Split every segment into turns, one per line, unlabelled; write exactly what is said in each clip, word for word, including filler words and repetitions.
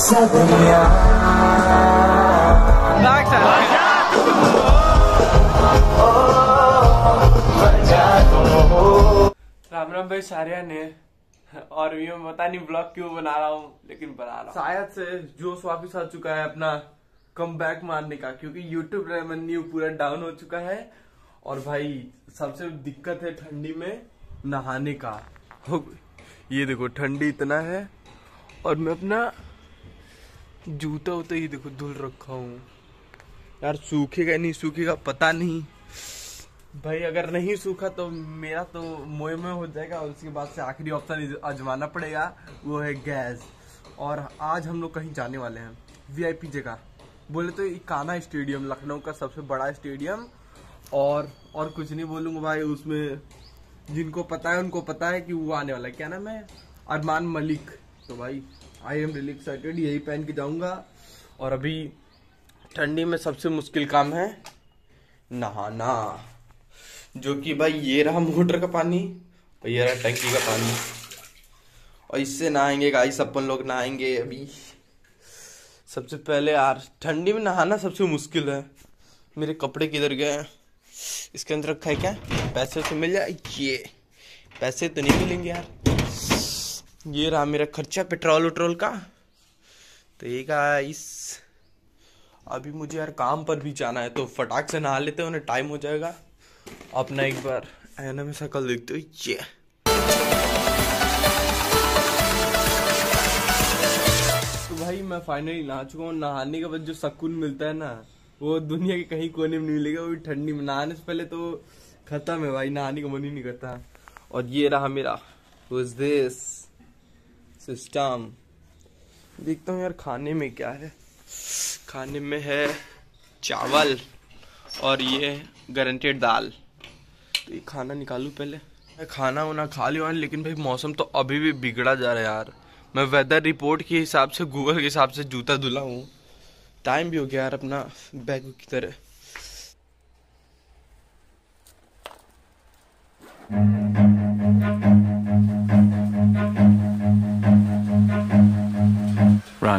राम राम भाई सारे ने। और ये मैं पता नहीं ब्लॉग क्यों बना रहा हूँ, लेकिन बना रहा हूँ। शायद से जोश वापिस आ चुका है अपना कम बैक मारने का, क्योंकि यूट्यूब रेवेन्यू पूरा डाउन हो चुका है। और भाई सबसे दिक्कत है ठंडी में नहाने का। ये देखो ठंडी इतना है, और मैं अपना जूता उता ही देखो धुल रखा हूँ यार। सूखेगा नहीं सूखेगा पता नहीं भाई। अगर नहीं सूखा तो मेरा तो मोए में हो जाएगा। उसके बाद से आखिरी ऑप्शन आजमाना पड़ेगा, वो है गैस। और आज हम लोग कहीं जाने वाले हैं वीआईपी जगह, बोले तो इकाना स्टेडियम, लखनऊ का सबसे बड़ा स्टेडियम। और और कुछ नहीं बोलूंगा भाई, उसमें जिनको पता है उनको पता है कि वो आने वाला है। क्या नाम है? अरमान मलिक। तो भाई आई एम रियली एक्साइटेड, यही पहन के जाऊंगा। और अभी ठंडी में सबसे मुश्किल काम है नहाना, जो कि भाई ये रहा मोटर का पानी और ये रहा टंकी का पानी, और इससे नहाएंगे गाइस। अपन लोग नहाएंगे अभी। सबसे पहले यार ठंडी में नहाना सबसे मुश्किल है। मेरे कपड़े किधर गए? इसके अंदर रखा है क्या? पैसे तो मिल जाए, ये पैसे तो नहीं मिलेंगे यार। ये रहा मेरा खर्चा पेट्रोल वेट्रोल का। तो ये गाइस अभी मुझे यार काम पर भी जाना है, तो फटाक से नहा लेते हैं, उन्हें टाइम हो जाएगा। अपना एक बार आईना में शक्ल देखते हो, ये तो भाई मैं फाइनली नहा चुका हूँ। नहाने के बाद जो सुकून मिलता है ना, वो दुनिया के कहीं कोने में नहीं मिलेगा। वो भी ठंडी में नहाने से पहले तो खत्म है भाई, नहाने का मन ही नहीं करता। और ये रहा मेरा दिस सिस्टम। देखता हूँ यार खाने में क्या है। खाने में है चावल और ये गारंटेड दाल। तो ये खाना निकालूं पहले। मैं खाना वाना खा लिया, लेकिन भाई मौसम तो अभी भी बिगड़ा जा रहा है यार। मैं वेदर रिपोर्ट के हिसाब से, गूगल के हिसाब से जूता धुला हूँ। टाइम भी हो गया यार अपना बैग की तरह।
Run.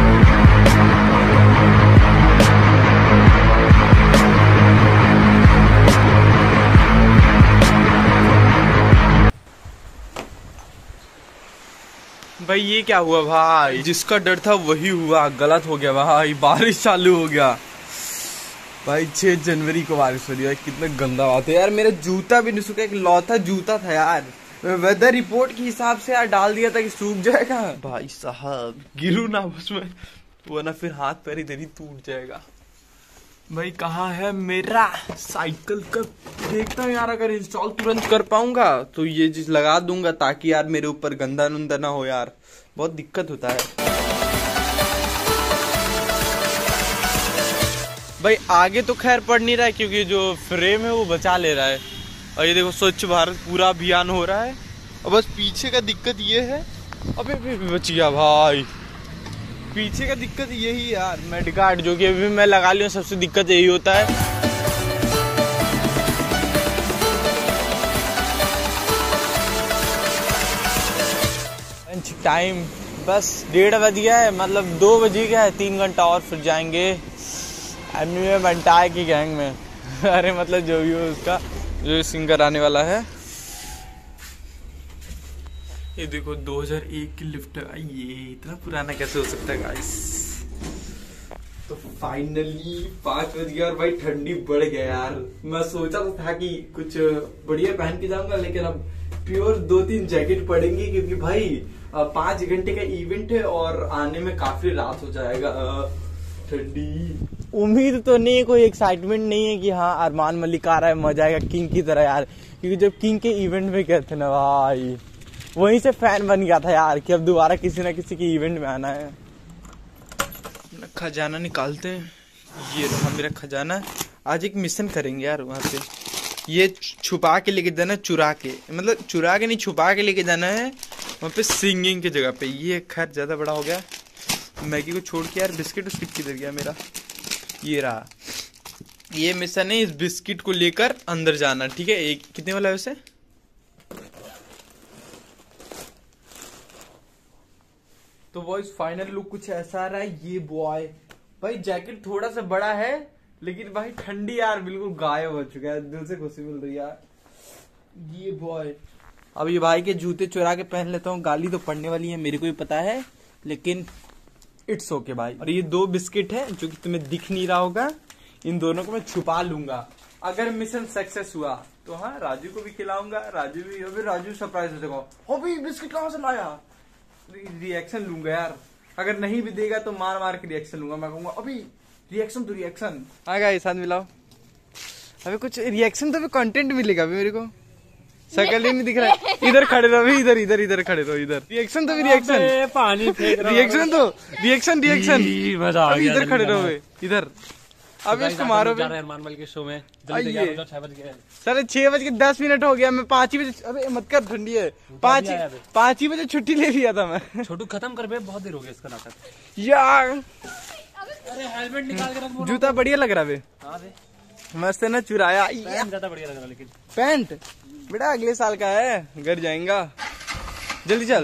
भाई ये क्या हुआ भाई? जिसका डर था वही हुआ, गलत हो गया भाई। बारिश चालू हो गया भाई। छह जनवरी को बारिश हो रही है। कितना गंदा बात है यार। मेरा जूता भी नहीं सूखा, एक लौता जूता था यार। मैं वेदर रिपोर्ट के हिसाब से यार डाल दिया था कि सूख जाएगा। भाई साहब गिरू ना उसमें, वरना फिर हाथ पैर इधर ही टूट जाएगा। भाई कहाँ है मेरा साइकिल का? देखता हूँ यार, अगर इंस्टॉल तुरंत कर पाऊंगा तो ये चीज लगा दूंगा, ताकि यार मेरे ऊपर गंदा नुंदा ना हो यार। बहुत दिक्कत होता है भाई। आगे तो खैर पड़ नहीं रहा है, क्योंकि जो फ्रेम है वो बचा ले रहा है। और ये देखो स्वच्छ भारत पूरा अभियान हो रहा है। और बस पीछे का दिक्कत ये है, अबे बच गया भाई। पीछे का दिक्कत यही यार, मेडिकार्ड जो कि अभी मैं लगा लिया, सबसे दिक्कत यही होता है। लंच टाइम बस डेढ़ बज गया है, मतलब दो बजे गया है। तीन घंटा और फिर जाएंगे एमनी में बंटाए की गैंग में। अरे मतलब जो भी हो उसका, जो सिंगर आने वाला है। ये देखो दो हज़ार एक की लिफ्ट है। ये इतना पुराना कैसे हो सकता है गाइस? तो फाइनली पाँच बज गया और भाई ठंडी बढ़ गया यार। मैं सोचा तो था कि कुछ बढ़िया पहन के जाऊंगा, लेकिन अब प्योर दो तीन जैकेट पड़ेंगी, क्योंकि भाई पाँच घंटे का इवेंट है और आने में काफी रात हो जाएगा। ठंडी उम्मीद तो नहीं है, कोई एक्साइटमेंट नहीं है कि हाँ अरमान मलिक आ रहा है, मजा आएगा किंग की तरह यार। क्योंकि जब किंग के इवेंट में गए थे ना भाई, वहीं से फैन बन गया था यार, कि अब दोबारा किसी ना किसी के इवेंट में आना है। खजाना निकालते हैं। ये रहा मेरा खजाना। आज एक मिशन करेंगे यार वहाँ पे। ये छुपा के लेके जाना, चुरा के, मतलब चुरा के नहीं, छुपा के लेके जाना है वहाँ पे सिंगिंग की जगह पे। ये खैर ज्यादा बड़ा हो गया। मैगी को छोड़ के यार बिस्किट उस्किट किधर गया मेरा? ये रहा। ये मिशन है इस बिस्किट को लेकर अंदर जाना, ठीक है? एक कितने वाला है वैसे? तो बॉयज फाइनल लुक कुछ ऐसा आ रहा है। ये बॉय भाई जैकेट थोड़ा सा बड़ा है, लेकिन भाई ठंडी यार बिल्कुल गायब हो चुका है, दिल से खुशी मिल रही है यार। ये बॉय अब ये भाई के जूते चुरा के पहन लेता हूँ, गाली तो पड़ने वाली है मेरे को भी पता है, लेकिन इट्स ओके भाई। और ये दो बिस्किट है जो कि तुम्हें दिख नहीं रहा होगा, इन दोनों को मैं छुपा लूंगा। अगर मिशन सक्सेस हुआ तो हाँ राजू को भी खिलाऊंगा, राजू भी अभी राजू सरप्राइज हो जाएगा, हो भी बिस्किट कहाँ से लाया, रिएक्शन लूंगा यार। अगर नहीं भी देगा तो मार मार के रिएक्शन लूंगा, मैं कहूंगा अभी रिएक्शन तो रिएक्शन आएगा, साथ मिलाओ अभी कुछ रिएक्शन तो अभी कंटेंट मिलेगा अभी मेरे को, शकल ही नहीं दिख रहा है। इधर खड़े रहो, इधर इधर इधर खड़े रहो, इधर रिएक्शन तो भी रिएक्शन,
पानी फेंक रहा
रिएक्शन तो रिएक्शन रिएक्शन
मजा आ गया।
इधर खड़े रहो इधर, अब इसको मारो
अरमान के शो में
सर छह बज के दस मिनट हो गया, मैं पाँच ही बजे, अबे मत कर ठंडी है, पाँच पाँच ही बजे छुट्टी ले लिया था मैं।
छोटू खत्म कर बे, बहुत देर हो गया इसका नाटक
यार।
अरे हेलमेट निकाल के रख,
जूता बढ़िया लग रहा है, मस्त है ना, चुराया
ज्यादा बढ़िया लग रहा, लेकिन
पैंट बेटा अगले साल का है, घर जाएगा, जल्दी चल।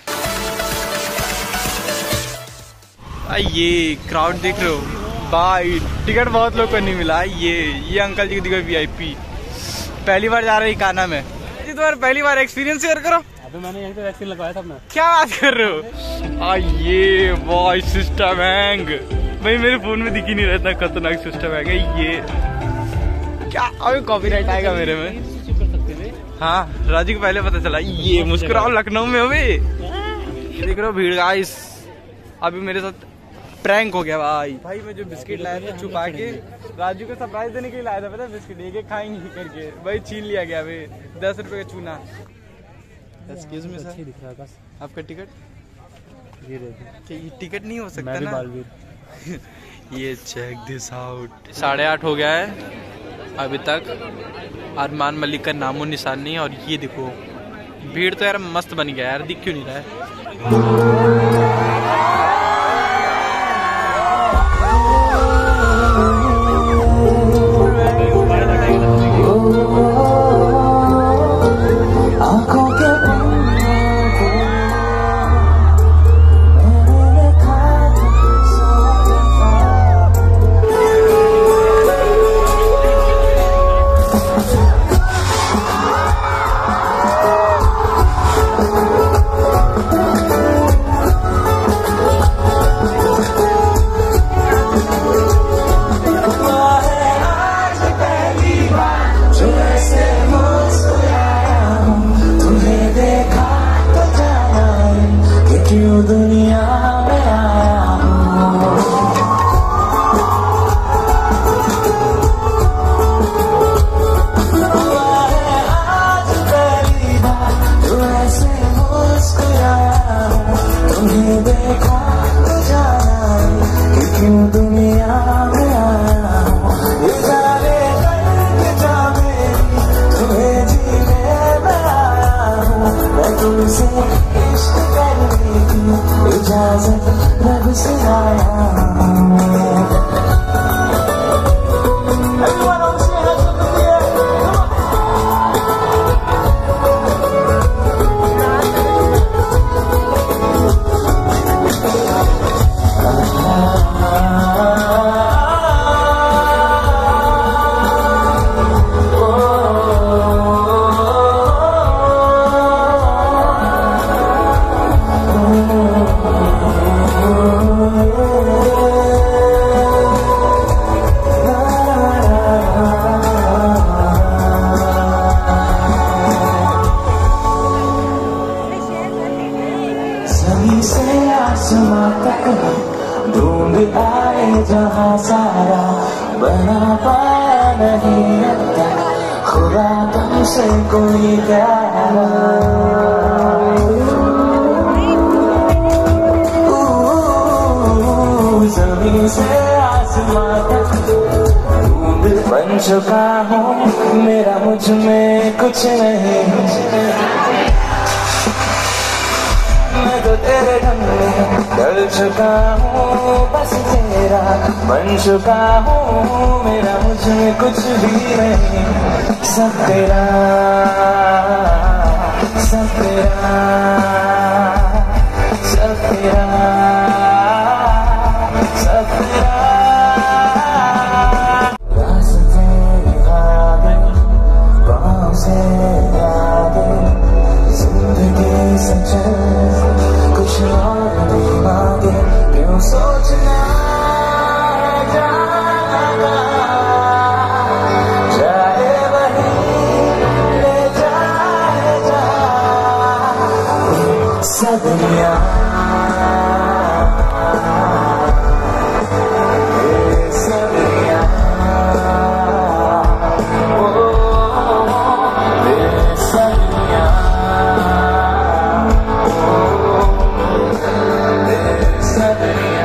ये क्राउड देख रहे हो भाई, टिकट बहुत लोग को नहीं मिला। ये ये अंकल जी को दिखा वीआईपी, पहली बार जा रही काना में जी, तुम्हारा पहली बार एक्सपीरियंस शेयर करो।
अबे मैंने यहीं पे वैक्सीन लगवाया था अपना।
क्या बात कर रहे हो, आ ये बॉय सिस्टम हैंग भाई, मेरे फोन में दिख ही नहीं रहा, इतना खतरनाक सिस्टम हैंग है ये। क्या अभी कॉपीराइट आएगा मेरे में? हाँ राजू को पहले पता चला। ये मुस्कुराओ लखनऊ में अभी, देख रहे हो भीड़ गाइस, अभी मेरे साथ प्रैंक हो गया भाई। भाई मैं जो बिस्किट लाया था छुपा के, राजू को सरप्राइज देने के लिए लाया था, पता है बिस्किट एक एक खाएंगे करके, भाई छीन लिया गया भाई, दस रुपए का चूना। एक्सक्यूज मी सर,
दिख रहा है
आपका टिकट?
ये देखो,
ये टिकट नहीं हो सकता
मैं
ना।
बालवीर।
ये चेक दिस आउट, साढ़े आठ हो गया है अभी तक, अरमान मलिक का नामो निशान नहीं। और ये देखो भीड़ तो यार मस्त बन गया यार, दिख क्यों नहीं रहा है?
ढूंढ आए जहाँ सारा बना पाया नहीं लगता, खुदा तुमसे कोई प्यारा। जमीन से आसमां तक ढूंढ बन चुका हूँ, मेरा मुझ में कुछ नहीं, मैं तो तेरे ढंग में ढल चुका हूँ, बस तेरा बन चुका हूँ, मेरा मुझ में कुछ भी नहीं, सब तेरा सब तेरा सब तेरा। सदियां सदियां ओ सदियां सदियां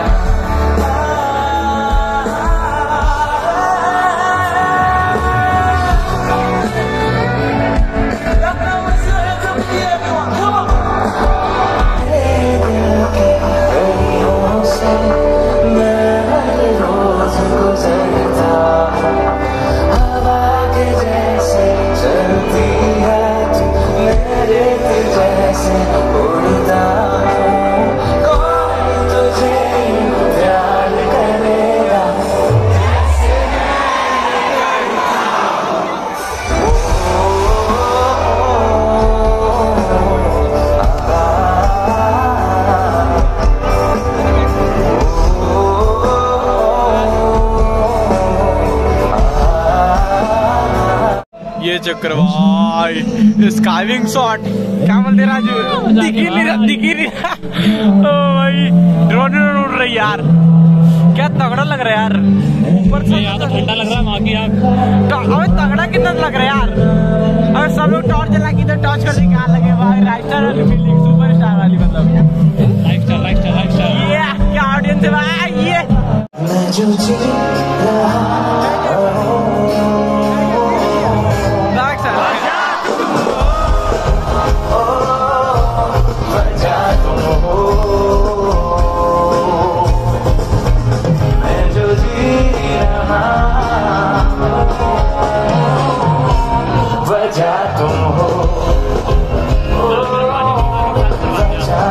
ये चक्कर भाई स्काइविंग शॉट क्या बोलते राजू दिख ही नहीं दिख ही नहीं ओ भाई ड्रोन उड़ रही यार क्या तगड़ा लग रहा है यार ऊपर से
यहाँ तो ठंडा लग रहा है वहाँ की आग
अबे तगड़ा कितना लग रहा है यार अगर सब लोग टॉर्च जला की तो टॉर्च करने क्या लगे भाई राइस्टार वाली फीलिंग सुपर स्टार वाली मतलब
lifestyle lifestyle lifestyle
ये क्या ऑडियंस है भाई ये
मैं जो जी रहा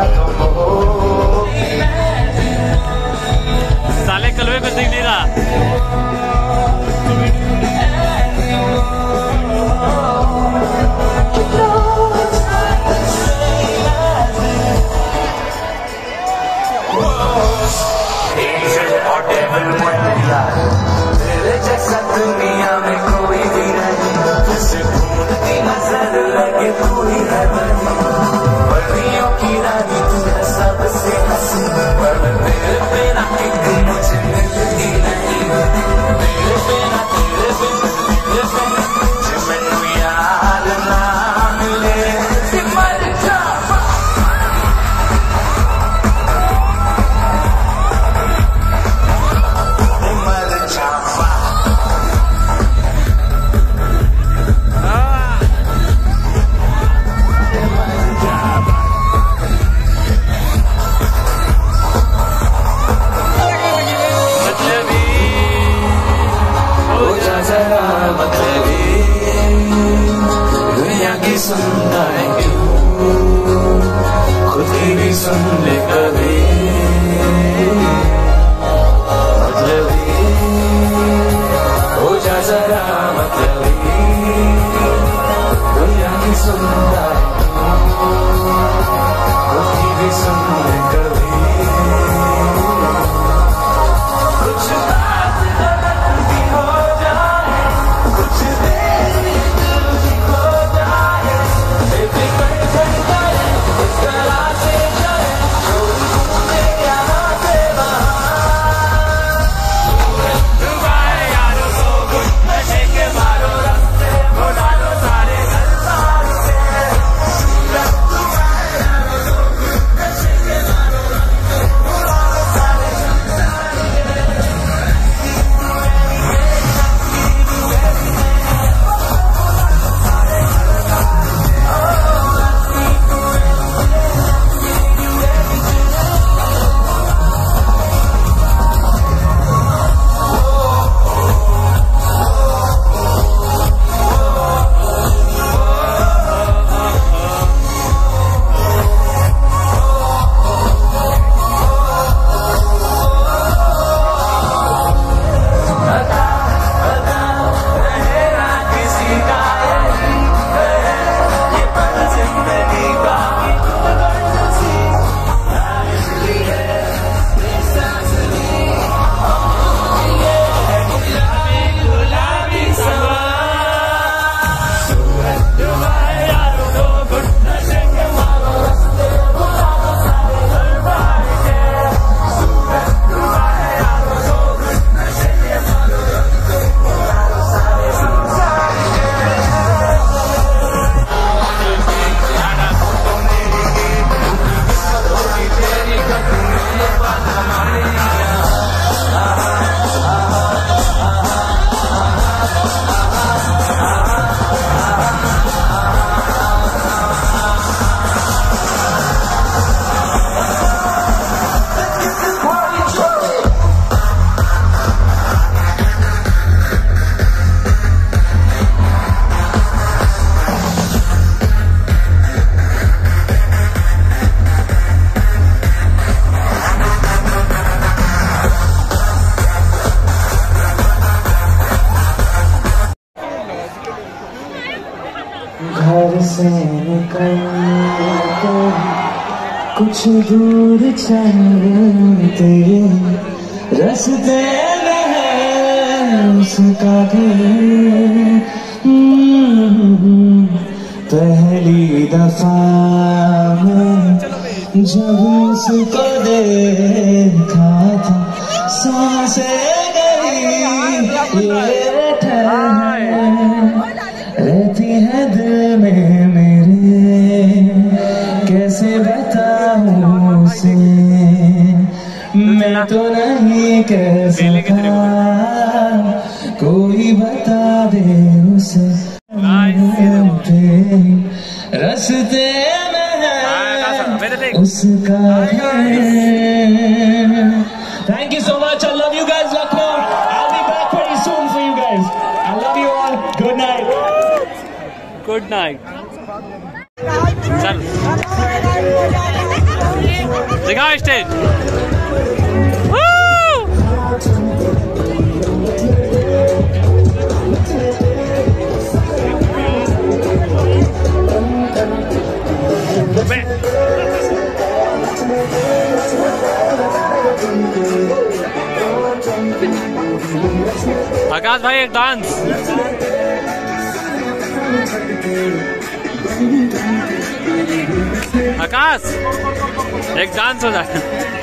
साले कलवे में दिख नहीं रहा।
कुछ दूर चलते रास्ते में उसका घर। पहली दफा मैं जब उसको देखा था सांसें गई ये रहती है दिल में मेरे, कैसे बताऊं उसे मैं तो नहीं कह सकता, कोई बता दे उसे रास्ते में उसका। Thank you so much. I love you guys, Lucknow. I'll be back very soon for you guys. I love you all. Good night.
Good night. चल दिखा स्टेज। आकाश भाई एक डांस। आकाश एक डांस हो जाए।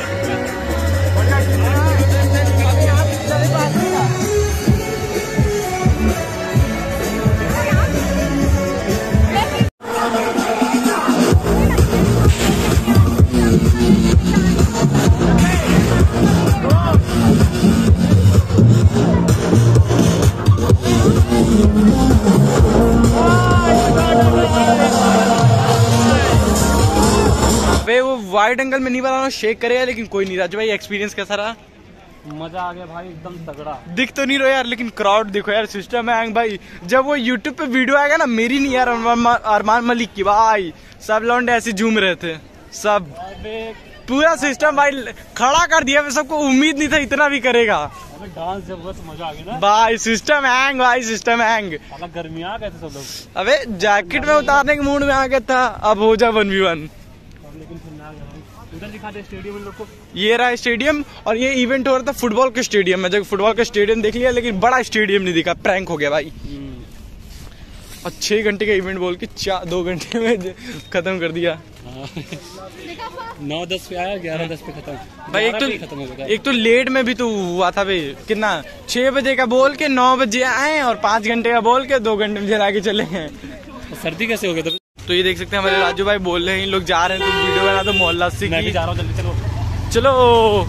वो वाइड एंगल में नहीं बना रहा, शेक करेगा, लेकिन कोई नहीं। राजू भाई एक्सपीरियंस कैसा रहा?
मजा आ गया भाई, एकदम तगड़ा।
दिख तो नहीं रहा यार, लेकिन क्राउड देखो यार, सिस्टम है भाई। जब वो यूट्यूब पे वीडियो आएगा ना, मेरी नहीं यार, अरमान मलिक की भाई, सब लौंडे ऐसे झूम रहे थे, सब पूरा सिस्टम भाई खड़ा कर दिया। सबको उम्मीद नहीं था इतना भी करेगा।
डांस जबरदस्त, मजा आ गया ना
भाई। सिस्टम हैंग भाई, सिस्टम हैंग।
गर्मी आ गए थे सब लोग।
अबे जैकेट में उतारने के मूड में आ गया था। अब हो जा वन वी वन।
उधर दिखा दे स्टेडियम लोग को।
ये रहा स्टेडियम, और ये इवेंट हो रहा था फुटबॉल के स्टेडियम में। जब फुटबॉल का स्टेडियम देख लिया, लेकिन बड़ा स्टेडियम नहीं दिखा, प्रैंक हो गया भाई। और छह घंटे का इवेंट बोल के चार दो घंटे में खत्म कर दिया।
नौ दस पे आया, ग्यारह दस पे खत्म
भाई। एक तो खत्म हो गया। एक तो लेट में भी तो हुआ था भाई। कितना छह बजे का बोल के नौ बजे आए, और पाँच घंटे का बोल के दो घंटे में जला के चले गए।
सर्दी कैसे हो गया?
तो ये देख सकते हैं हमारे राजू भाई बोल रहे हैं, इन लोग जा रहे हैं तो वीडियो बना दो मोहल्ला से।
मैं भी जा रहा हूँ, जल्दी चलो
चलो।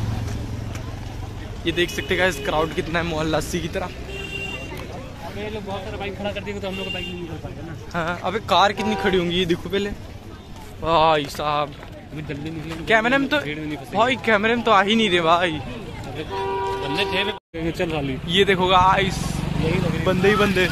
ये देख सकते हैं क्राउड कितना है मोहल्ला की तरह।
अबे लोग बहुत सारा बाइक खड़ा कर देंगे तो हम लोग का बाइक नहीं निकल पाएगा ना।
हाँ, अबे कार कितनी खड़ी होंगी ये देखो पहले भाई साहब।
जल्दी निकलेंगे
कैमरे में तो भाई, कैमरे में तो आ ही नहीं रहे भाई।
बंदे थे चल वाली।
ये देखो गाइस, बंदे ही बंदे।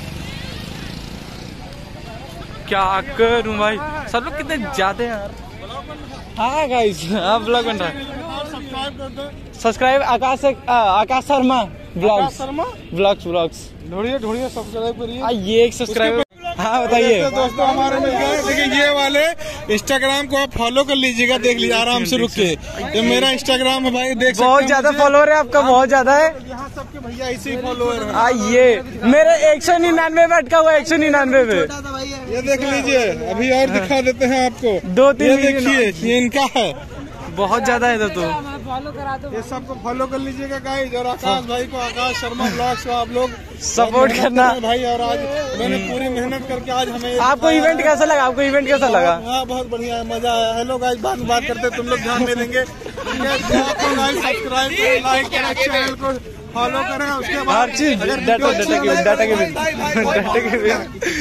क्या करूं भाई, सब लोग कितने ज्यादा यार। हाँ गाइस, हाँ ब्लॉग बन रहा है। Subscribe Aakash Aakash Sharma blogs blogs blogs
ढूंढिए ढूंढिए सब्सक्राइब करिए।
ये एक सब्सक्राइबर। हाँ बताइए
दोस्तों, हमारे मिल गए, लेकिन ये वाले इंस्टाग्राम को आप फॉलो कर लीजिएगा, देख लीजिए आराम से रुक के। ये मेरा इंस्टाग्राम है भाई, देख
बहुत ज्यादा फॉलोअर है आपका, बहुत ज्यादा है।
यहाँ सबके भैया इसी फॉलोअर है।
आ ये मेरे एक सौ निन्यानवे में अटका हुआ, एक सौ निन्यानवे में।
ये देख लीजिए, अभी और दिखा देते हैं आपको।
दो तीन
देखिए, ये इनका है,
बहुत ज्यादा है तो।
फॉलो करा दो,
ये सबको फॉलो कर लीजिएगा गाइस। और आकाश भाई को, आकाश शर्मा ब्लॉग्स को आप लोग
सपोर्ट करना
भाई। और आज मैंने पूरी मेहनत करके आज हमें।
आपको इवेंट कैसा लगा? आपको इवेंट कैसा लगा?
हाँ बहुत बढ़िया, मजा आया। हेलो गाइस, बाद में बात करते, तुम लोग ध्यान नहीं देंगे। सब्सक्राइब करें, लाइक करें, चैनल को फॉलो करें। उसके बाद
हर चीज डाटा डाटा के डाटा के डाटा के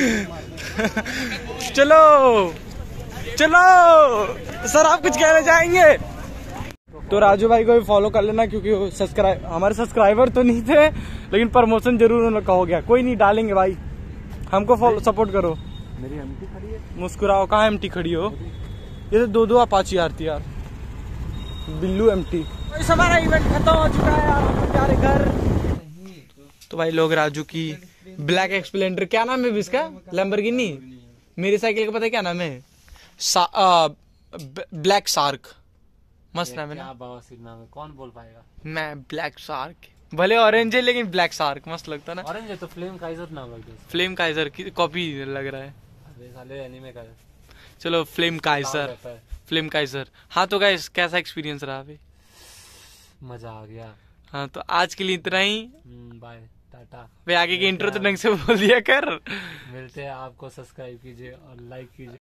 चलो चलो सर, आप कुछ कहना चाहेंगे? तो राजू भाई को भी फॉलो कर लेना, क्योंकि सब्सक्राइब हमारे सब्सक्राइबर तो नहीं थे, लेकिन प्रमोशन जरूर उन लोग का हो गया। कोई नहीं, डालेंगे भाई, हमको सपोर्ट करो।
मेरी एमटी खड़ी है,
मुस्कुराओ। कहाँ एमटी खड़ी हो? ये तो दो दो अपाची आरती यार, बिल्लू एमटी। हमारा इवेंट खत्म हो चुका है यार, हम जा रहे घर। तो भाई लोग राजू की ब्लैक एक्सप्लेंडर, क्या नाम है इसका? लैम्बोर्गिनी। मेरी साइकिल का पता है क्या नाम है? ब्लैक शार्क, मस्त नाम है ना।
क्या बवासीर नाम है, कौन बोल पाएगा।
मैं ब्लैक शार्क, भले ऑरेंज है लेकिन ब्लैक शार्क मस्त लगता ना।
ऑरेंज है तो फ्लेम काइजर नाम रख दो।
फ्लेम काइजर की कॉपी लग रहा है।
अरे साले एनीमे का है।
चलो फ्लेम काइजर,
रहता है।
Flame kaiser. हाँ तो गाइस कैसा एक्सपीरियंस रहा अभी?
मजा आ गया।
हाँ तो आज के लिए इतना ही।
बाय, टाटा।
वे आगे की इंट्रो तो ढंग से बोल दिया कर।
मिलते हैं, आपको सब्सक्राइब कीजिए और लाइक कीजिए।